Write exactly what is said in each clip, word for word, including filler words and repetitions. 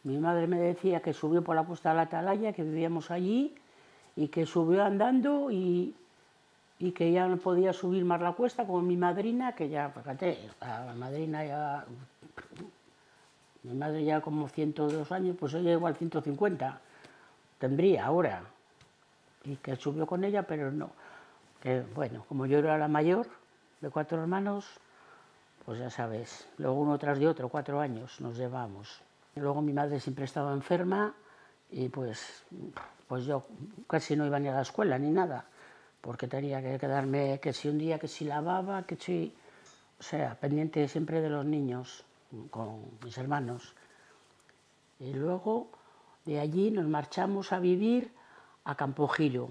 Mi madre me decía que subió por la Cuesta de la Atalaya, que vivíamos allí, y que subió andando y, y que ya no podía subir más la cuesta, como mi madrina, que ya, fíjate, la madrina ya... Mi madre ya como ciento dos años, pues ella igual ciento cincuenta tendría ahora. Y que subió con ella, pero no. Que bueno, como yo era la mayor de cuatro hermanos, pues ya sabes, luego uno tras de otro, cuatro años nos llevamos. Y luego mi madre siempre estaba enferma y pues, pues yo casi no iba ni a la escuela ni nada, porque tenía que quedarme, que si un día, que si lavaba, que si... O sea, pendiente siempre de los niños, con mis hermanos. Y luego de allí nos marchamos a vivir a Campogiro,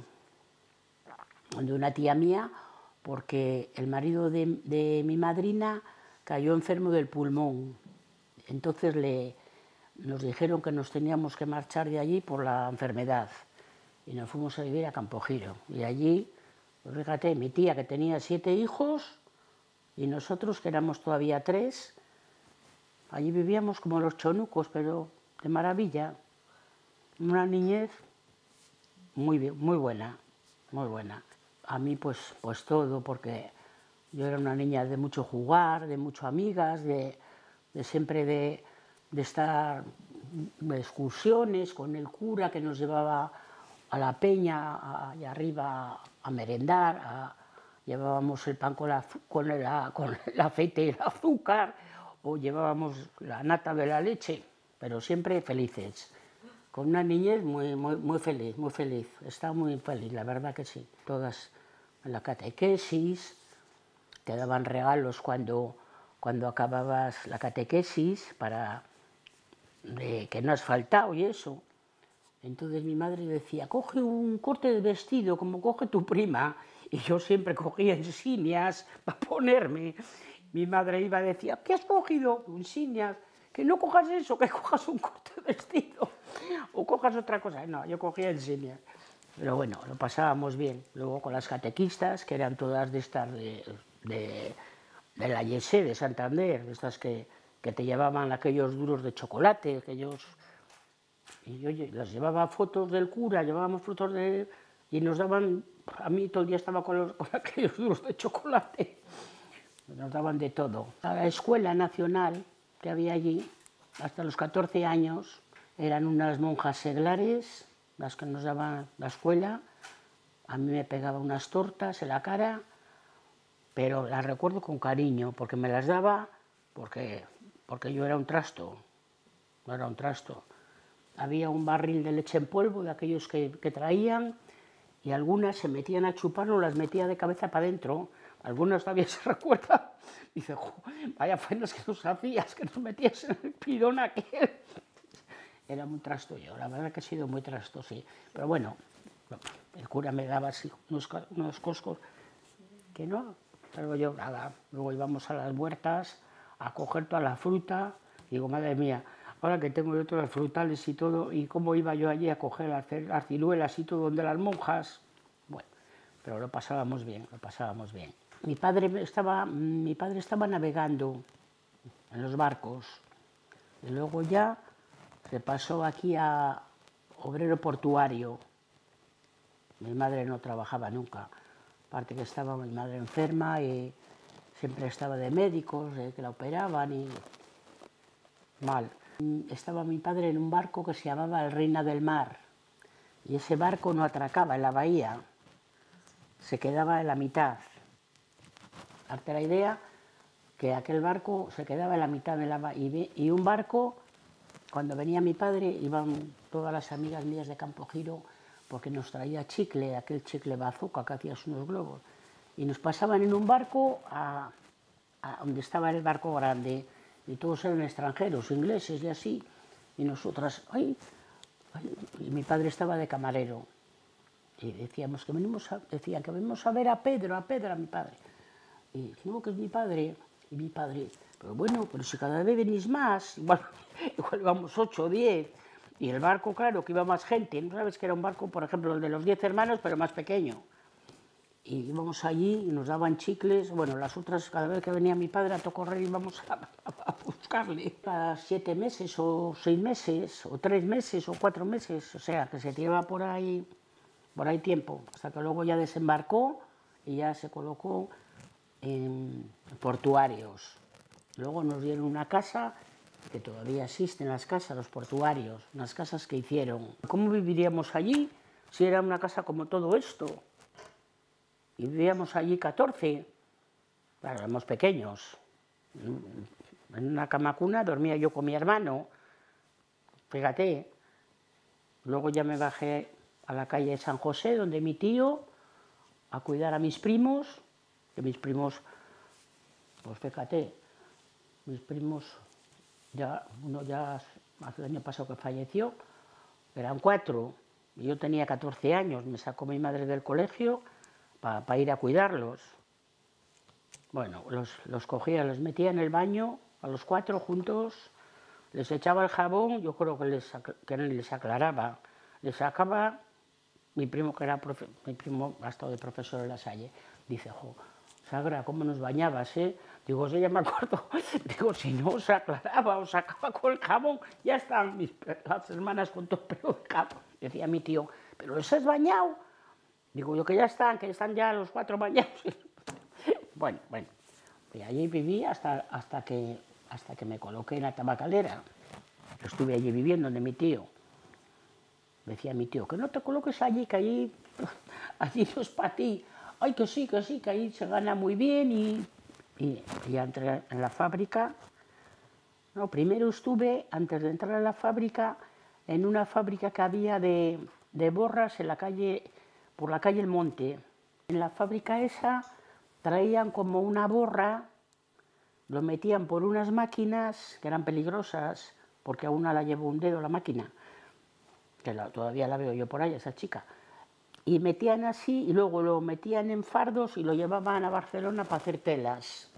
donde una tía mía, porque el marido de, de mi madrina cayó enfermo del pulmón. Entonces le, nos dijeron que nos teníamos que marchar de allí por la enfermedad. Y nos fuimos a vivir a Campogiro. Y allí, pues fíjate, mi tía que tenía siete hijos y nosotros que éramos todavía tres, allí vivíamos como los chonucos, pero de maravilla. Una niñez muy, muy buena, muy buena. A mí pues, pues todo, porque yo era una niña de mucho jugar, de mucho amigas, de, de siempre de, de estar de excursiones con el cura que nos llevaba a la peña, allá arriba a merendar, a, llevábamos el pan con, la, con, el, con el aceite y el azúcar, o llevábamos la nata de la leche, pero siempre felices. Con una niñez muy, muy, muy feliz, muy feliz. Estaba muy feliz, la verdad que sí. Todas en la catequesis, te daban regalos cuando, cuando acababas la catequesis para de, que no has faltado y eso. Entonces mi madre decía, coge un corte de vestido como coge tu prima. Y yo siempre cogía insignias para ponerme. Mi madre iba y decía, ¿qué has cogido? Insignias. Que no cojas eso, que cojas un corte de vestido. O cojas otra cosa. No, yo cogía insignias. Pero bueno, lo pasábamos bien. Luego con las catequistas, que eran todas de estas de, de, de la Yesé, de Santander, de estas que, que te llevaban aquellos duros de chocolate, aquellos... Y yo les llevaba fotos del cura, llevábamos fotos de... Y nos daban... A mí todo el día estaba con, los, con aquellos duros de chocolate. Nos daban de todo. A la escuela nacional que había allí, hasta los catorce años, eran unas monjas seglares, las que nos daban la escuela. A mí me pegaba unas tortas en la cara, pero las recuerdo con cariño, porque me las daba porque, porque yo era un trasto, no era un trasto. Había un barril de leche en polvo, de aquellos que, que traían, y algunas se metían a chuparlo, las metía de cabeza para adentro. Algunas todavía se recuerdan. Dice, vaya faenas que nos hacías, que nos metías en el pidón aquel. Era muy trasto yo, la verdad que he sido muy trasto, sí. Pero bueno, el cura me daba así unos, unos coscos que no, pero yo nada. Luego íbamos a las huertas a coger toda la fruta. Y digo, madre mía, ahora que tengo yo todas las frutales y todo, y cómo iba yo allí a coger, a hacer las ciruelas y todo, donde las monjas. Bueno, pero lo pasábamos bien, lo pasábamos bien. Mi padre estaba, mi padre estaba navegando en los barcos, y luego ya se pasó aquí a obrero portuario. Mi madre no trabajaba nunca, aparte que estaba mi madre enferma y siempre estaba de médicos, de que la operaban y mal. Estaba mi padre en un barco que se llamaba el Reina del Mar, y ese barco no atracaba en la bahía, se quedaba en la mitad. Darte la idea que aquel barco se quedaba en la mitad de la bahía, y un barco, cuando venía mi padre, iban todas las amigas mías de Campogiro, porque nos traía chicle, aquel chicle bazooka que hacías unos globos, y nos pasaban en un barco a, a donde estaba el barco grande, y todos eran extranjeros, ingleses y así, y nosotras, ay, ay, y mi padre estaba de camarero, y decíamos que venimos a, decían que venimos a ver a Pedro, a Pedro, a mi padre, y no, que es mi padre, y mi padre, pero bueno, pero si cada vez venís más, igual, igual vamos ocho o diez, y el barco, claro, que iba más gente, no sabes que era un barco, por ejemplo, el de los diez hermanos, pero más pequeño. Y íbamos allí y nos daban chicles, bueno, las otras, cada vez que venía mi padre a correr íbamos a, a, a buscarle. Cada siete meses o seis meses, o tres meses o cuatro meses, o sea, que se tiraba por ahí, por ahí tiempo, hasta que luego ya desembarcó y ya se colocó en portuarios. Luego nos dieron una casa, que todavía existen las casas, los portuarios, unas casas que hicieron. ¿Cómo viviríamos allí si era una casa como todo esto? Y vivíamos allí catorce, claro, éramos pequeños. En una cama cuna dormía yo con mi hermano, fíjate. Luego ya me bajé a la calle de San José, donde mi tío, a cuidar a mis primos, que mis primos, pues fíjate, mis primos, ya, uno ya hace el año pasado que falleció, eran cuatro, y yo tenía catorce años, me sacó mi madre del colegio para pa ir a cuidarlos. Bueno, los, los cogía, los metía en el baño, a los cuatro juntos, les echaba el jabón, yo creo que les, que les aclaraba, les sacaba, mi primo que era, profe, mi primo ha estado de profesor en La Salle, dice, jo, Sagra, ¿cómo nos bañabas, eh? Digo, sí, ya me acuerdo, digo, si no os aclaraba, os sacaba con el jabón, ya están mis, las hermanas con todo el pelo de jabón. Decía mi tío, ¿pero los has bañado? Digo yo que ya están, que están ya los cuatro bañados. Bueno, bueno, y allí viví hasta, hasta, que, hasta que me coloqué en la tabacalera. Estuve allí viviendo donde mi tío. Decía mi tío, que no te coloques allí, que allí, allí no es para ti. Ay, que sí, que sí, que ahí se gana muy bien y, y, y entré en la fábrica. No, primero estuve, antes de entrar a la fábrica, en una fábrica que había de, de borras en la calle, por la calle El Monte. En la fábrica esa traían como una borra, lo metían por unas máquinas que eran peligrosas, porque a una la llevó un dedo la máquina, que la, todavía la veo yo por ahí, esa chica. Y metían así, y luego lo metían en fardos y lo llevaban a Barcelona para hacer telas.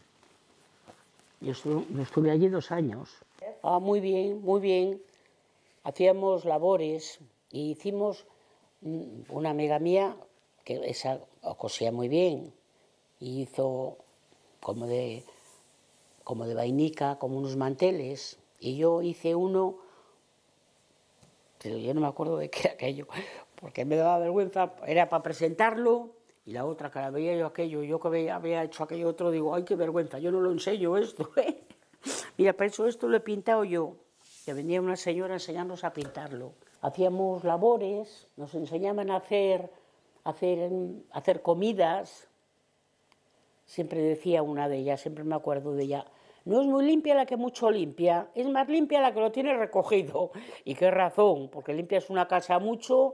Yo estuve, yo estuve allí dos años. Ah, muy bien, muy bien. Hacíamos labores y hicimos, una amiga mía, que esa cosía muy bien, y hizo como de, como de vainica, como unos manteles, y yo hice uno, pero yo no me acuerdo de qué era aquello, porque me daba vergüenza, era para presentarlo, y la otra que la veía yo aquello, yo que había, había hecho aquello otro, digo, ay, qué vergüenza, yo no lo enseño esto, ¿eh? Mira, para eso esto lo he pintado yo, que venía una señora a enseñarnos a pintarlo. Hacíamos labores, nos enseñaban a hacer, a hacer, a hacer comidas. Siempre decía una de ellas, siempre me acuerdo de ella, no es muy limpia la que mucho limpia, es más limpia la que lo tiene recogido. Y qué razón, porque limpias una casa mucho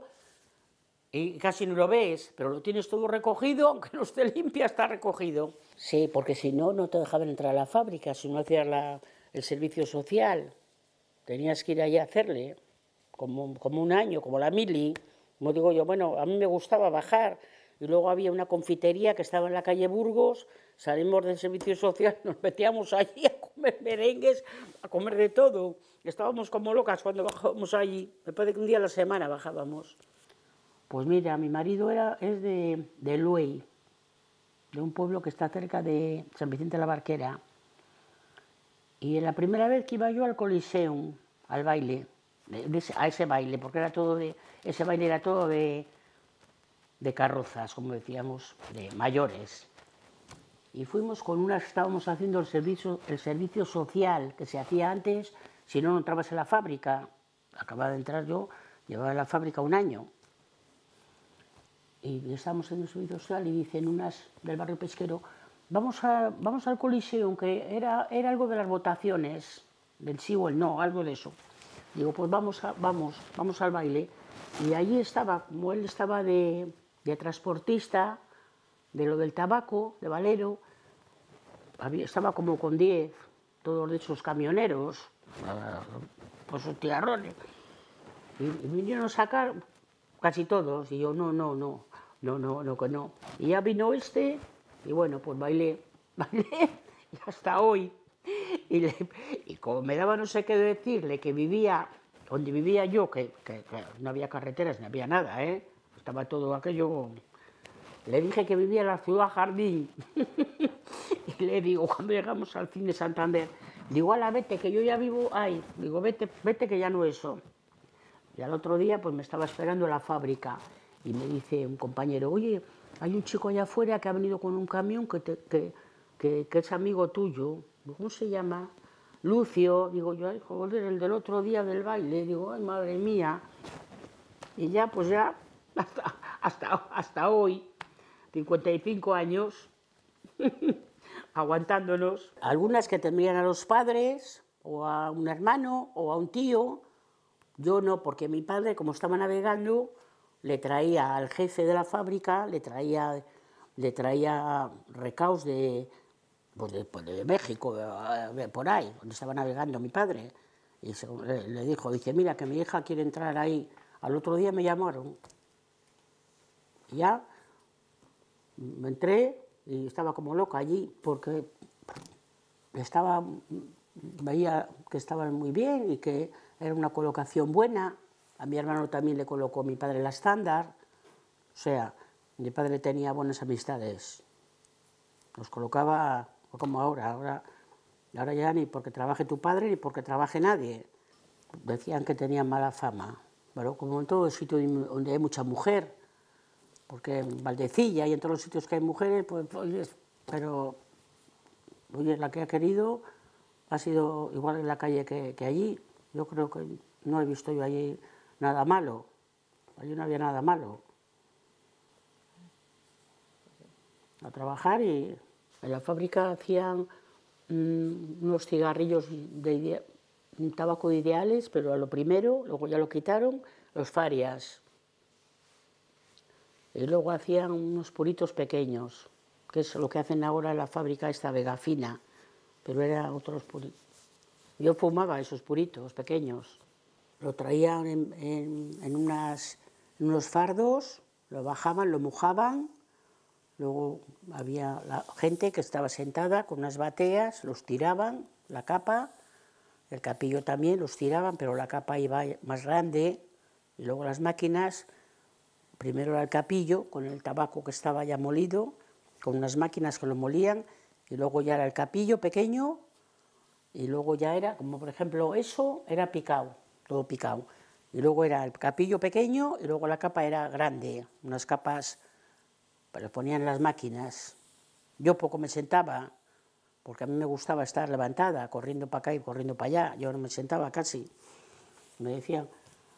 y casi no lo ves, pero lo tienes todo recogido, aunque no esté limpia, está recogido. Sí, porque si no, no te dejaban entrar a la fábrica, si no hacías la, el servicio social. Tenías que ir allí a hacerle, como, como un año, como la mili. Como digo yo, bueno, a mí me gustaba bajar. Y luego había una confitería que estaba en la calle Burgos, salimos del servicio social, nos metíamos allí a comer merengues, a comer de todo. Estábamos como locas cuando bajábamos allí, me parece que un día a la semana bajábamos. Pues mira, mi marido era, es de, de Luey, de un pueblo que está cerca de San Vicente de la Barquera. Y la primera vez que iba yo al Coliseum, al baile, de, de ese, a ese baile, porque era todo de, ese baile era todo de... de carrozas, como decíamos, de mayores. Y fuimos con unas, estábamos haciendo el servicio, el servicio social que se hacía antes, si no, no entrabas en la fábrica. Acababa de entrar yo, llevaba en la fábrica un año. Y estábamos en el servicio social y dicen unas del barrio pesquero, vamos, a, vamos al Coliseum, que era, era algo de las votaciones, del sí o el no, algo de eso. Digo, pues vamos, a, vamos, vamos al baile. Y allí estaba, como él estaba de... de transportista, de lo del tabaco, de Valero, había, estaba como con diez, todos de esos camioneros, con sus tiarrones, y, y vinieron a sacar casi todos, y yo, no, no, no, no, no, no, que no. Y ya vino este, y bueno, pues bailé, bailé, y hasta hoy. Y, le, y como me daba no sé qué decirle, que vivía, donde vivía yo, que, que, que no había carreteras, ni había nada, ¿eh? Estaba todo aquello... Le dije que vivía en la ciudad Jardín. Y le digo, cuando llegamos al cine Santander, Digo, ala, vete, que yo ya vivo ahí. Digo, vete, vete, que ya no eso. Y al otro día, pues me estaba esperando en la fábrica y me dice un compañero, oye, hay un chico allá afuera que ha venido con un camión que, te, que, que, que es amigo tuyo. Digo, ¿cómo se llama? Lucio. Digo yo, ay, joder, el del otro día del baile. Digo, ay, madre mía. Y ya, pues ya, hasta, hasta, hasta hoy, cincuenta y cinco años, aguantándonos. Algunas que tendrían a los padres, o a un hermano, o a un tío. Yo no, porque mi padre, como estaba navegando, le traía al jefe de la fábrica, le traía, le traía recaos de, pues de, pues de México, por ahí, donde estaba navegando mi padre. Y se, le, le dijo, dice, mira, que mi hija quiere entrar ahí. Al otro día me llamaron. Y ya me entré y estaba como loca allí, porque estaba, veía que estaban muy bien y que era una colocación buena. A mi hermano también le colocó mi padre la estándar. O sea, mi padre tenía buenas amistades. Nos colocaba como ahora. Ahora, ahora ya ni porque trabaje tu padre ni porque trabaje nadie. Decían que tenían mala fama. Pero como en todo sitio donde hay mucha mujer, porque en Valdecilla y en todos los sitios que hay mujeres, pues, oye, pero oye, la que ha querido ha sido igual en la calle que, que allí. Yo creo que no he visto yo allí nada malo. Allí no había nada malo. A trabajar, y en la fábrica hacían mmm, unos cigarrillos de un tabaco de Ideales, pero a lo primero, luego ya lo quitaron, los Farias. Y luego hacían unos puritos pequeños, que es lo que hacen ahora en la fábrica esta Vegafina, pero eran otros puritos. Yo fumaba esos puritos pequeños. Lo traían en, en, en, unas, en unos fardos, lo bajaban, lo mojaban, luego había la gente que estaba sentada con unas bateas, los tiraban, la capa, el capillo también, los tiraban, pero la capa iba más grande, y luego las máquinas, primero era el capillo, con el tabaco que estaba ya molido, con unas máquinas que lo molían, y luego ya era el capillo pequeño, y luego ya era, como por ejemplo eso, era picado, todo picado. Y luego era el capillo pequeño, y luego la capa era grande, unas capas, pero ponían las máquinas. Yo poco me sentaba, porque a mí me gustaba estar levantada, corriendo para acá y corriendo para allá. Yo no me sentaba casi. Me decían,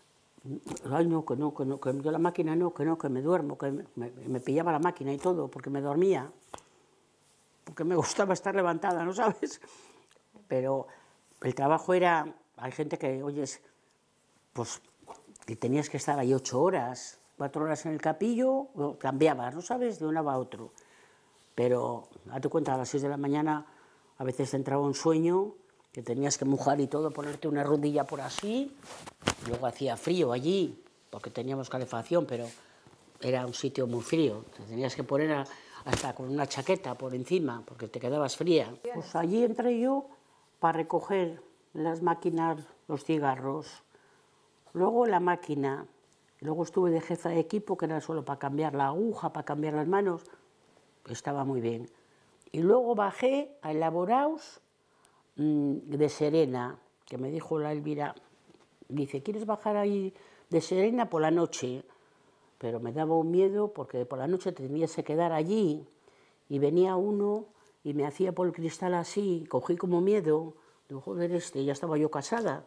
ay no, que no, que no, que yo la máquina no, que no, que me duermo, que me, me, me pillaba la máquina y todo, porque me dormía. Porque me gustaba estar levantada, ¿no sabes? Pero el trabajo era, hay gente que, oyes, pues, que tenías que estar ahí ocho horas, cuatro horas en el capillo, cambiabas, ¿no sabes? De un lado a otro. Pero, date cuenta, a las seis de la mañana a veces te entraba un sueño, que tenías que mojar y todo, ponerte una rodilla por así, luego hacía frío allí, porque teníamos calefacción, pero era un sitio muy frío, te tenías que poner a, hasta con una chaqueta por encima, porque te quedabas fría. Pues allí entré yo para recoger las máquinas, los cigarros, luego la máquina, luego estuve de jefa de equipo, que era solo para cambiar la aguja, para cambiar las manos, estaba muy bien. Y luego bajé a Elaboraos mmm, de Serena, que me dijo la Elvira, dice, ¿quieres bajar ahí de Serena por la noche? Pero me daba un miedo porque por la noche tenías que quedar allí y venía uno y me hacía por el cristal así, cogí como miedo, digo, joder, este, ya estaba yo casada.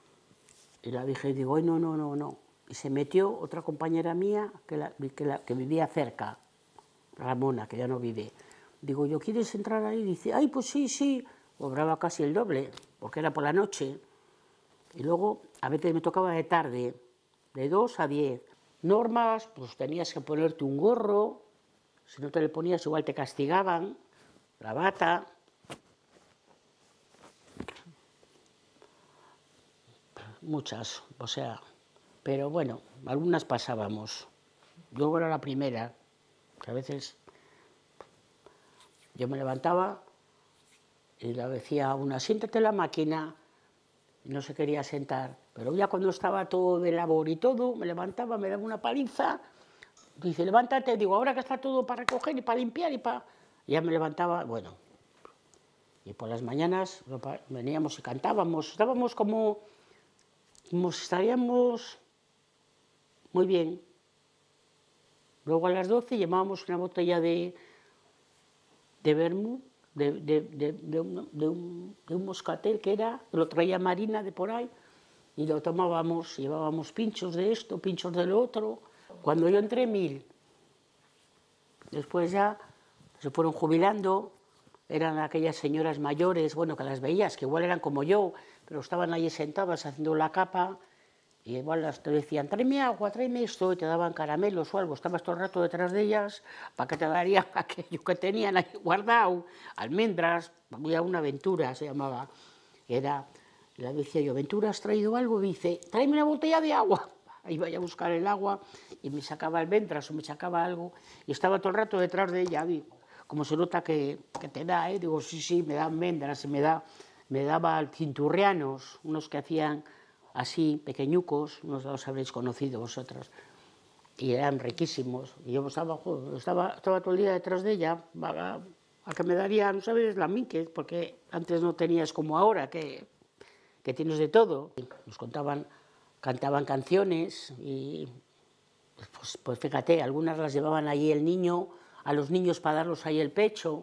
Y la dije, digo, ay, no, no, no, no. Y se metió otra compañera mía que, la, que, la, que vivía cerca, Ramona, que ya no vive. Digo, ¿yo quieres entrar ahí? Dice, ay, pues sí, sí. Cobraba casi el doble, porque era por la noche. Y luego, a veces me tocaba de tarde, de dos a diez. Normas, pues tenías que ponerte un gorro, si no te le ponías igual te castigaban, la bata. Muchas, o sea, pero bueno, algunas pasábamos. Yo era la primera, que a veces yo me levantaba y le decía a una, siéntate en la máquina, y no se quería sentar. Pero ya cuando estaba todo de labor y todo, me levantaba, me daba una paliza, dice, levántate, digo, ahora que está todo para recoger y para limpiar y para... Y ya me levantaba, bueno, Y por las mañanas veníamos y cantábamos, estábamos como, como si estaríamos muy bien. Luego a las doce llevábamos una botella de, de vermú, de, de, de, de, un, de, un, de un moscatel que era, lo traía Marina de por ahí, y lo tomábamos, llevábamos pinchos de esto, pinchos de lo otro. Cuando yo entré, mil. Después ya se fueron jubilando, eran aquellas señoras mayores, bueno, que las veías, que igual eran como yo, pero estaban allí sentadas haciendo la capa, y igual te decían, tráeme agua, tráeme esto, y te daban caramelos o algo, estabas todo el rato detrás de ellas, para que te darían aquello que tenían ahí guardado, almendras, había una Ventura, se llamaba, era, le decía yo, Ventura, ¿has traído algo? Y dice, tráeme una botella de agua. Iba a buscar el agua, y me sacaba almendras o me sacaba algo, y estaba todo el rato detrás de ella, digo, como se nota que, que te da, ¿eh? Digo, sí, sí, me da almendras, me, da, me daba cinturrianos, unos que hacían así, pequeñucos, no los habréis conocido vosotros, y eran riquísimos. Y yo estaba, estaba, estaba todo el día detrás de ella, a, a que me daría, no sabes, la minque, porque antes no tenías como ahora, que, que tienes de todo. Nos contaban, cantaban canciones, y pues, pues fíjate, algunas las llevaban allí el niño, a los niños para darlos ahí el pecho,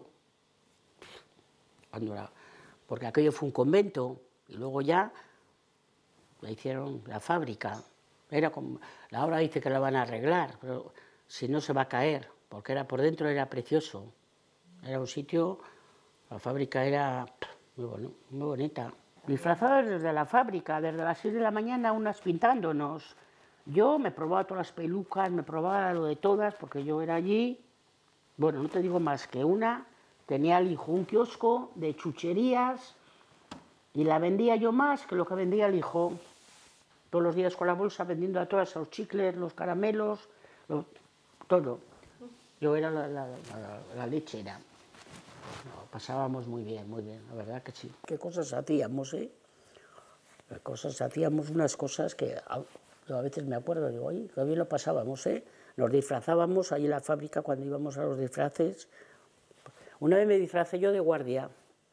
cuando era, porque aquello fue un convento, y luego ya la hicieron la fábrica. Era como, ahora dice que la van a arreglar, pero si no se va a caer, porque era por dentro era precioso. Era un sitio, la fábrica era muy, bueno, muy bonita. Disfrazadas desde la fábrica, desde las seis de la mañana, unas pintándonos. Yo me probaba todas las pelucas, me probaba lo de todas, porque yo era allí. Bueno, no te digo más que una, tenía al hijo un kiosco de chucherías y la vendía yo más que lo que vendía el hijo. Todos los días con la bolsa vendiendo a todas los chicles, los caramelos, lo, todo. Yo era la, la, la, la lechera. No, pasábamos muy bien, muy bien, la verdad que sí. Qué cosas hacíamos, ¿eh? Qué cosas hacíamos, unas cosas que a, a veces me acuerdo, digo, oye, qué bien lo pasábamos, ¿eh? Nos disfrazábamos ahí en la fábrica cuando íbamos a los disfraces. Una vez me disfracé yo de guardia.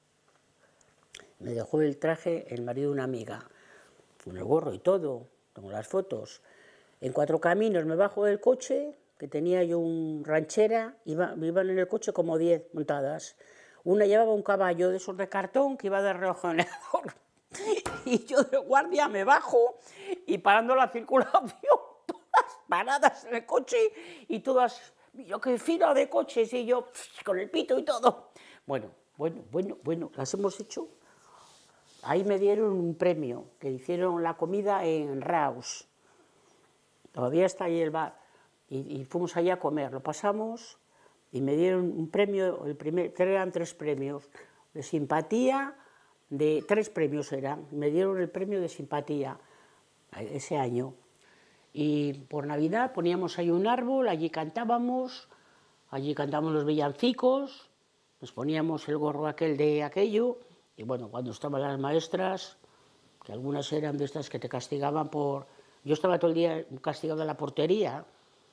Me dejó el traje el marido de una amiga, con el gorro y todo, tengo las fotos. En Cuatro Caminos me bajo del coche, que tenía yo un ranchera, iba, iban en el coche como diez montadas. Una llevaba un caballo de esos de cartón que iba de rejoneador. Y yo de guardia me bajo y parando la circulación, todas paradas en el coche y todas, yo qué fila de coches y yo con el pito y todo. Bueno, bueno, bueno, bueno, las hemos hecho. Ahí me dieron un premio, que hicieron la comida en Raus. Todavía está ahí el bar. Y, y fuimos allá a comer, lo pasamos y me dieron un premio, el primer, eran tres premios, de simpatía, de tres premios eran, me dieron el premio de simpatía ese año. Y por Navidad poníamos ahí un árbol, allí cantábamos, allí cantábamos los villancicos, nos poníamos el gorro aquel de aquello, y bueno, cuando estaban las maestras, que algunas eran de estas que te castigaban por... Yo estaba todo el día castigado en la portería,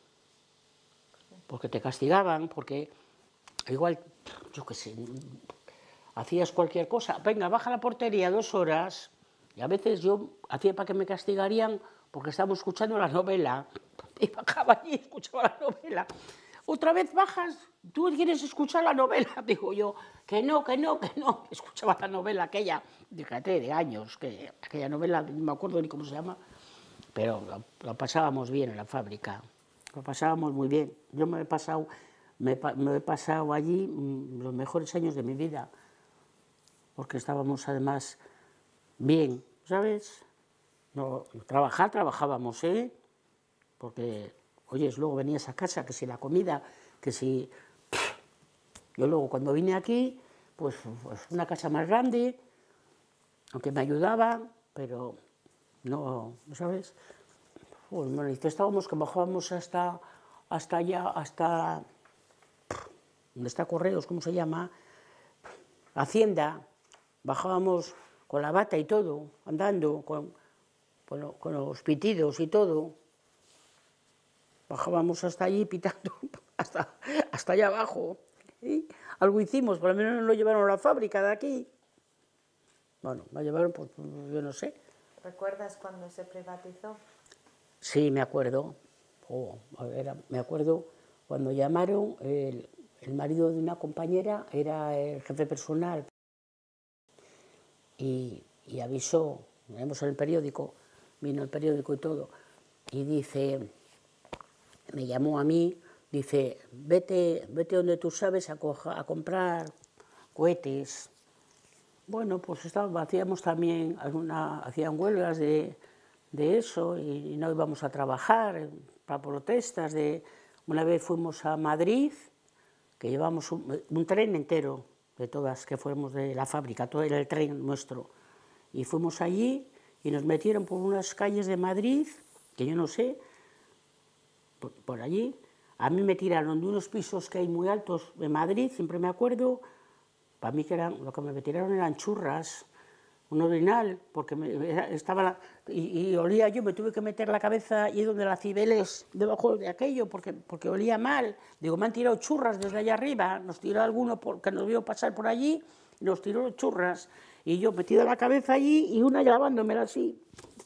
porque te castigaban, porque igual, yo qué sé, hacías cualquier cosa, venga, baja la portería dos horas, y a veces yo hacía para que me castigarían porque estábamos escuchando la novela, y bajaba allí y escuchaba la novela. Otra vez bajas, tú quieres escuchar la novela, digo yo, que no, que no, que no, escuchaba la novela aquella, fíjate, de años, que aquella novela, no me acuerdo ni cómo se llama, pero lo, lo pasábamos bien en la fábrica, lo pasábamos muy bien. Yo me he pasado, me, me he pasado allí mmm, los mejores años de mi vida, porque estábamos además bien, ¿sabes? No, trabajar, trabajábamos, ¿eh? Porque, oyes, luego venías a casa, que si la comida, que si... Yo luego cuando vine aquí, pues, pues una casa más grande, aunque me ayudaban, pero no, ¿sabes? Pues manifestábamos que bajábamos hasta, hasta allá, hasta... ¿Dónde está Correos? ¿Cómo se llama? Hacienda. Bajábamos con la bata y todo, andando, con, con, lo, con los pitidos y todo. Bajábamos hasta allí pitando, hasta, hasta allá abajo. ¿Sí? Algo hicimos, por lo menos nos lo llevaron a la fábrica de aquí. Bueno, me llevaron, pues yo no sé. ¿Recuerdas cuando se privatizó? Sí, me acuerdo. Oh, era, me acuerdo cuando llamaron, el, el marido de una compañera era el jefe personal y, y avisó, vemos en el periódico, vino el periódico y todo, y dice, me llamó a mí, dice, vete, vete donde tú sabes a, coja, a comprar cohetes. Bueno, pues estaba, hacíamos también, alguna, hacían huelgas de, de eso y, y no íbamos a trabajar para protestas. De, una vez fuimos a Madrid, que llevamos un, un tren entero, de todas que fuimos de la fábrica, todo era el tren nuestro. Y fuimos allí y nos metieron por unas calles de Madrid, que yo no sé, por, por allí. A mí me tiraron de unos pisos que hay muy altos de Madrid, siempre me acuerdo. Para mí que eran, lo que me tiraron eran churras, un orinal, porque me, estaba la, y, y olía yo, me tuve que meter la cabeza allí donde la Cibeles, debajo de aquello, porque, porque olía mal. Digo, me han tirado churras desde allá arriba, nos tiró alguno por, que nos vio pasar por allí, y nos tiró churras. Y yo metida la cabeza allí y una lavándomela así,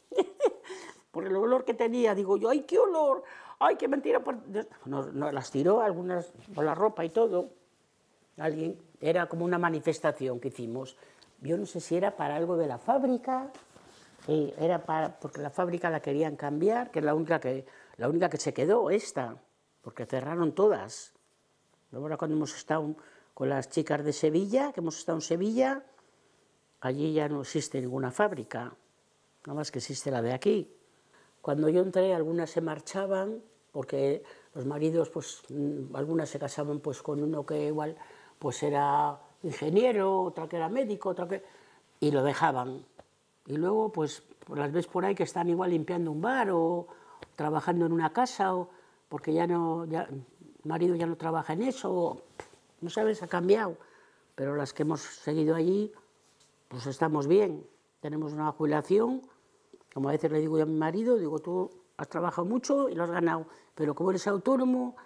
por el olor que tenía. Digo yo, ¡ay, qué olor! ¡Ay, qué mentira! Nos, nos las tiró algunas por la ropa y todo. Alguien, era como una manifestación que hicimos. Yo no sé si era para algo de la fábrica, eh, era para, porque la fábrica la querían cambiar, que es la única que, la única que se quedó, esta, porque cerraron todas. Ahora cuando hemos estado con las chicas de Sevilla, que hemos estado en Sevilla, allí ya no existe ninguna fábrica, nada más que existe la de aquí. Cuando yo entré, algunas se marchaban, porque los maridos, pues, algunas se casaban pues, con uno que igual pues, era ingeniero, otra que era médico, otra que... y lo dejaban. Y luego, pues, las ves por ahí que están igual limpiando un bar o trabajando en una casa, o porque ya no, ya, el marido ya no trabaja en eso, o, no sabes, ha cambiado. Pero las que hemos seguido allí, pues estamos bien. Tenemos una jubilación. Como a veces le digo yo a mi marido, digo, tú has trabajado mucho y lo has ganado, pero como eres autónomo,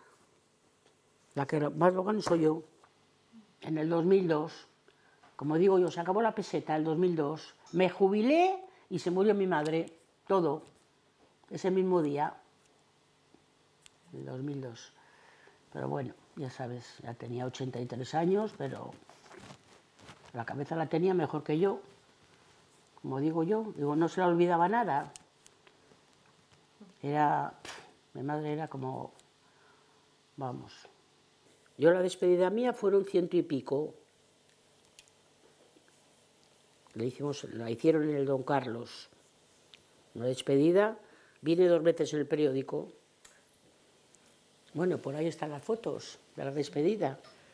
la que más lo gano soy yo. En el dos mil dos, como digo yo, se acabó la peseta en el dos mil dos, me jubilé y se murió mi madre, todo, ese mismo día, en el dos mil dos. Pero bueno, ya sabes, ya tenía ochenta y tres años, pero la cabeza la tenía mejor que yo. Como digo yo, digo, no se le olvidaba nada. Era, mi madre era como, vamos. Yo la despedida mía fueron ciento y pico. Le hicimos, la hicieron en el Don Carlos. Una despedida, vine dos veces en el periódico. Bueno, por ahí están las fotos de la despedida.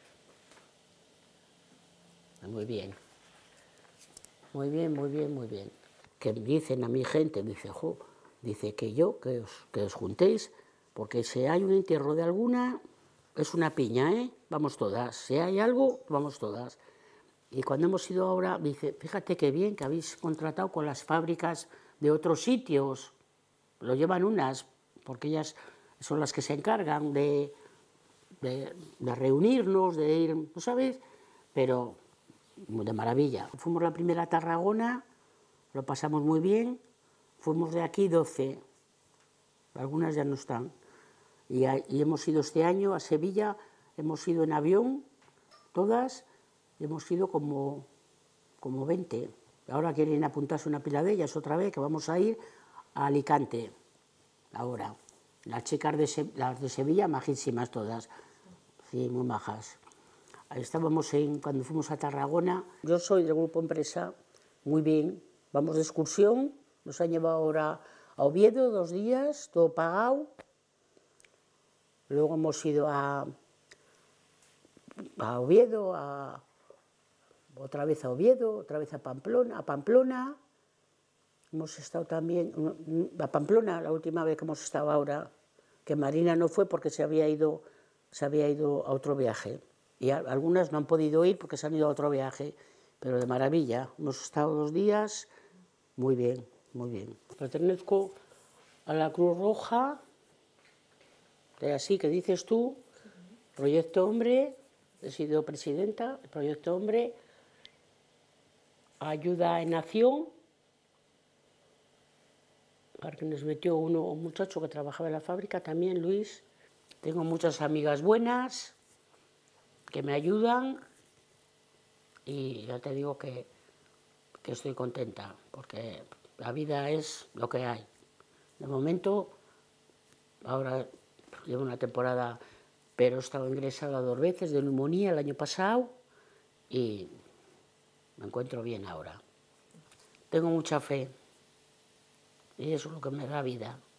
Muy bien. Muy bien, muy bien, muy bien. Que dicen a mi gente, dice, jo, dice que yo, que os, que os juntéis, porque si hay un entierro de alguna, es una piña, ¿eh? Vamos todas. Si hay algo, vamos todas. Y cuando hemos ido ahora, dice, fíjate qué bien que habéis contratado con las fábricas de otros sitios. Lo llevan unas, porque ellas son las que se encargan de, de, de reunirnos, de ir, ¿no sabes? Pero de maravilla. Fuimos la primera a Tarragona, lo pasamos muy bien, fuimos de aquí doce, algunas ya no están, y, a, y hemos ido este año a Sevilla, hemos ido en avión, todas, hemos ido como, como veinte, ahora quieren apuntarse una pila de ellas otra vez, que vamos a ir a Alicante, ahora, las chicas de, Se las de Sevilla, majísimas todas, sí, muy majas. Estábamos en, cuando fuimos a Tarragona, yo soy del grupo empresa, muy bien, vamos de excursión, nos han llevado ahora a Oviedo dos días, todo pagado, luego hemos ido a, a Oviedo, a, otra vez a Oviedo, otra vez a Pamplona, a Pamplona, hemos estado también, a Pamplona la última vez que hemos estado ahora, que Marina no fue porque se había ido, se había ido a otro viaje. Y algunas no han podido ir porque se han ido a otro viaje, pero de maravilla. Hemos estado dos días, muy bien, muy bien. Pertenezco a la Cruz Roja, de así que dices tú, Proyecto Hombre, he sido presidenta del Proyecto Hombre, ayuda en acción, porque nos metió uno, un muchacho que trabajaba en la fábrica también, Luis. Tengo muchas amigas buenas que me ayudan y ya te digo que, que estoy contenta, porque la vida es lo que hay. De momento, ahora llevo una temporada, pero he estado ingresada dos veces de neumonía el año pasado y me encuentro bien ahora. Tengo mucha fe y eso es lo que me da vida.